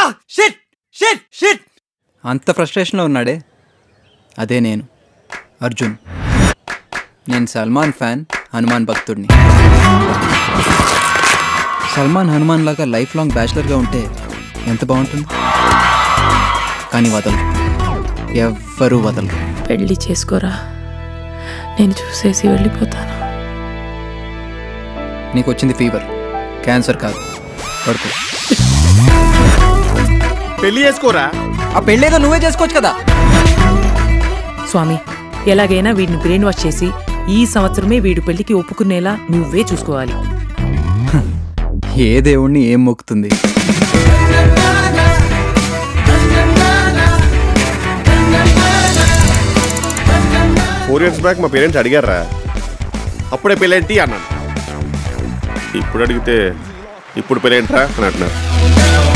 Shit shit shit అంత ఫ్రస్ట్రేషన్లో ఉన్నాడే అదే నేను అర్జున్. నేను సల్మాన్ ఫ్యాన్, హనుమాన్ భక్తుడిని. సల్మాన్ హనుమాన్ లాగా లైఫ్ లాంగ్ బ్యాచిలర్గా ఉంటే ఎంత బాగుంటుంది. కానీ వదలరు, ఎవ్వరూ వదలరు. పెళ్ళి చేసుకోరా, నేను చూసేసి వెళ్ళిపోతాను. నీకు వచ్చింది ఫీవర్, క్యాన్సర్ కాదు. పడుకో. పెళ్లి చేసుకోరా. ఆ పెళ్ళేదో నువ్వే చేసుకోవచ్చు కదా. స్వామి, ఎలాగైనా వీడిని బ్రెయిన్ వాష్ చేసి ఈ సంవత్సరమే వీడి పెళ్లికి ఒప్పుకునేలా నువ్వే చూసుకోవాలి. ఏ దేవుణ్ణి ఏం మొక్కుతుంది. ఫోర్ ఇయర్స్ బ్యాక్ మా పేరెంట్స్ అడిగారా, అప్పుడే పెళ్ళేంటి అన్నాను. ఇప్పుడు అడిగితే ఇప్పుడు పెళ్ళేంట్రా అని అంటున్నారు.